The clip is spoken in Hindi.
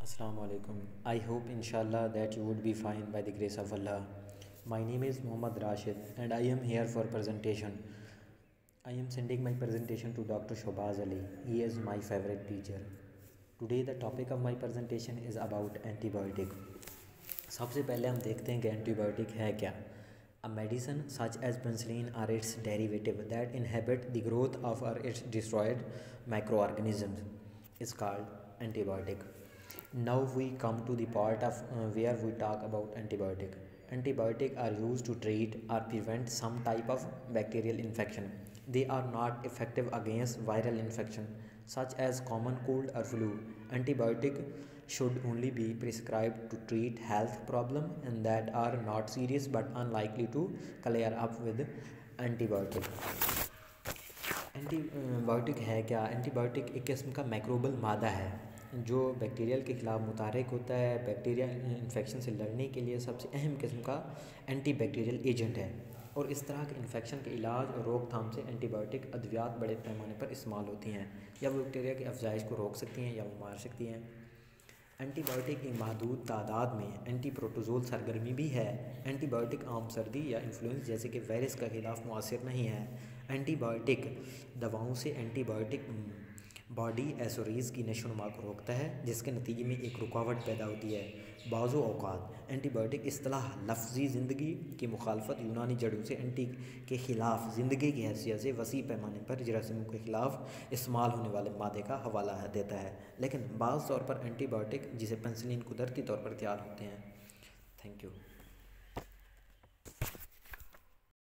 Assalamu alaikum. I hope inshallah that you would be fine by the grace of Allah. My name is Muhammad Rashid and I am here for presentation. I am sending my presentation to Dr. Shobaz Ali. He is my favorite teacher. Today the topic of my presentation is about antibiotic. सबसे पहले हम देखते हैं कि एंटीबायोटिक है क्या. A medicine such as penicillin or its derivative that inhibit the growth of or its destroyed microorganisms is called antibiotic. Now we come to the part of where we talk about antibiotic. Antibiotics are used to treat or prevent some type of bacterial infection. They are not effective against viral infection such as common cold or flu. Antibiotic should only be prescribed to treat health problem and that are not serious but unlikely to clear up with antibiotic. Antibiotic है क्या? एंटीबायोटिक एक किस्म का माइक्रोबल मादा है जो बैक्टीरियल के ख़िलाफ़ मुतारक होता है. बैक्टीरिया इन्फेक्शन से लड़ने के लिए सबसे अहम किस्म का एंटी बैक्टीरियल एजेंट है और इस तरह के इन्फेक्शन के इलाज और रोकथाम से एंटीबायोटिक अद्वियात बड़े पैमाने पर इस्तेमाल होती हैं. या वो बैक्टीरिया की अफजाइश को रोक सकती हैं या वो मार सकती हैं. एंटीबायोटिक एक महदूद तादाद में एंटी प्रोटोजोल सरगर्मी भी है. एंटीबायोटिक आम सर्दी या इन्फ्लुएंजा जैसे कि वायरस के ख़िलाफ़ मुअस्सिर नहीं है. एंटीबायोटिक दवाओं से एंटीबायोटिक बॉडी एसोरीज की नशोनुमा को रोकता है जिसके नतीजे में एक रुकावट पैदा होती है. बाज़ो औक़ात एंटीबायोटिक इस्तिलाह लफ्ज़ी ज़िंदगी की मुखालफत यूनानी जड़ों से एंटी के ख़िलाफ़ ज़िंदगी की हैसियत से वसी पैमाने पर जरासीमों के ख़िलाफ़ इस्तेमाल होने वाले मादे का हवाला देता है. लेकिन बाज़ तौर पर एंटीबायोटिक जिसे पेनिसिलिन कुदरती तौर पर तैयार होते हैं. Thank you.